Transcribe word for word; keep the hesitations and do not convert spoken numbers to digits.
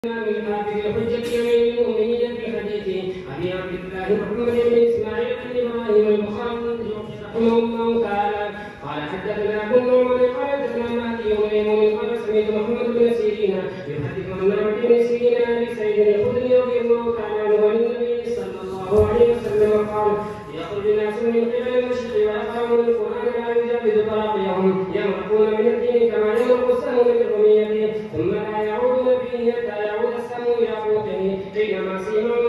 الحافظ الحجة أمير المؤمنين في حديث أبي عبد الله محمد بن إسماعيل بن إبراهيم البخاري رحمه الله تعالى قال حدثنا أبو النعمان قال حدثنا مهدي بن ميمون قال سمعت محمد بن سيرين يحدث عن نعمة بن سيرين أبي سعيد الخدري رضي الله تعالى عنه عن النبي صلى الله عليه وسلم قال يخرج الناس من قبل المشرق ويقرؤون القرآن لا يجاوز تراقيهم يمرقون من الدين كما يمرق السهم من الرمية ثم لا يعودون فيه حتى يعود السهم إلى قوته حينما سيما